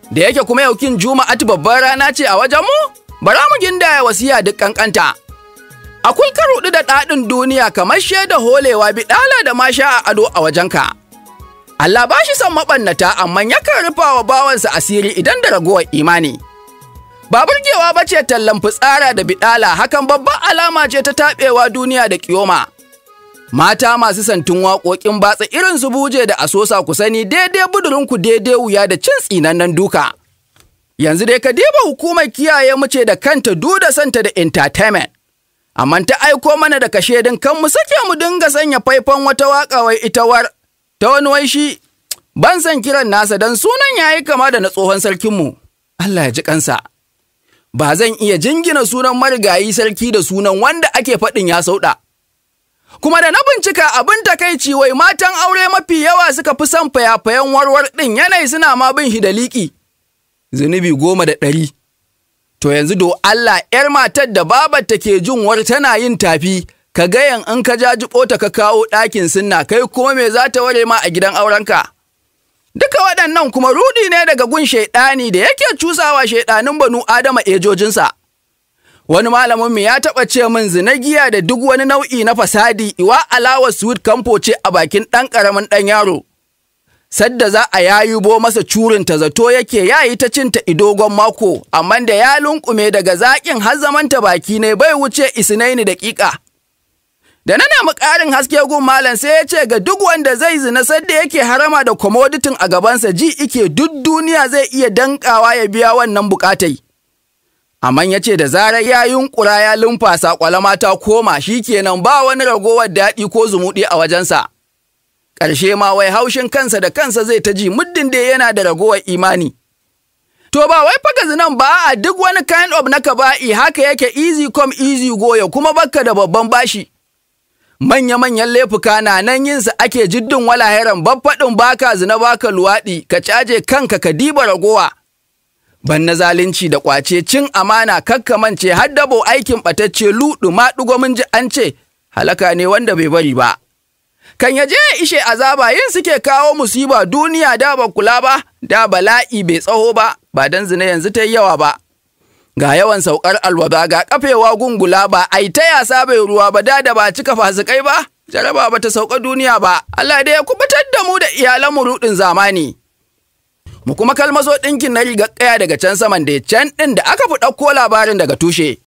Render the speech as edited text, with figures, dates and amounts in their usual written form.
Da yake kuma yaukin Juma'atu babbar rana ce a wajenmu, bara mu gindaya wasiya duk kankanta. Akwai karuɗu da ɗaɗin duniya kamar shaida holewa biɗala da masha a ado a wajenka. Allah ba shi son maɓannata amma yakan rufa wa bawansa asiri idan da ragowar imani. Ba burgewa ba ce tallan fitsara da biɗala, hakan babban alama ce ta taɓewa duniya da ƙiyoma. Mata masu santun waƙoƙin batsa irin su buje da asosa ku sani daidai budurinku daidai wuya da cin tsinannen duka. Yanzu dai ka diba hukumar kiyaye mu ce da kanta da santa da entertainment. Amma ta aiko mana da kashedin kan mu sake mu dinga sanya faifan wata waƙa wai ita Warr. Ta wani wai shi, ban san kiran nasa don sunan yayi kama da na tsohon sarkinmu. Allah ya ji kansa. Ba zan iya jingina sunan marigayi sarki da sunan wanda ake faɗin ya sauɗa. Kuma da na bincika abin takaici wai matan aure mafi yawa suka fi son fayafayan warwar ɗin yanayi suna ma bin shi da liƙi. Zunubi 10,100. To yanzu do Allah ‘yar matar da babarta ke jin Warr tana yin tafi, ka gayan in ka jajibo ta ka kawo ɗakin sunna kai kuma me za ta ware ma a gidan aurenka. Duka waɗannan kuma rudi ne daga gun shaiɗani da yake cusawa shaiɗanin banu Adama ejojinsa. Wani malaminmu ya taɓa ce min zinagiya da duk wani nau'i na fasadi iwa alawar sweet kamfo ce a bakin ɗan ƙaramin ɗan yaro. Sadda za a yayubo masa curinta zato yake yayi ta cinta idogon mako, amma da ya lunkume daga zaƙin har zamanta baki ne bai wuce isinaini daƙiƙa. Da na nemi ƙarin haske gun malam sai ya ce ga duk wanda zai zina sadda yake harama da komoditin a gabansa ji ike duk duniya zai iya danƙawa ya biya wannan buƙatai. Amma ya ce da zarar ya yunƙura ya lumfasa ƙwalama ta koma shi kenan ba wani ragowar daɗi ko zumuɗi a wajensa. Ƙarshe ma wai haushin kansa da kansa zai ta ji muddin da yana da ragowar imani. To ba wai faga zinan ba a duk wani kind of na kaba'i haka yake easy come easy go ya kuma bakka da babban bashi. Manya-manyan laifuka na nan yinsa ake jiddin walaheran babbaɗin baka zina baka luwaɗi ka caje kanka ka diba ragowa. Ban na zalunci da ƙwace cin amana kakkamance har dabo aikin ɓatacce luɗu maɗugo mun ji an ce halaka ne wanda bai bari ba. Kan ya je ya ishe azaba yin suke kawo musiba duniya da ba kula ba, da bala'i bai tsaho ba, ba dan zina yanzu ta yi yawa ba. Ga yawan saukar alwaba ga kafewa gungula ba, ai ta yasa bai ruwa ba da ba cika fasikai ba, jaraba ba ta sauka duniya ba, Allah da ya kubutar da mu da iyalan mu rudin zamani. Mu kuma kalmaso ɗinkin na rigar ƙaya daga can saman da can ɗin da aka fi ɗauko labarin daga tushe.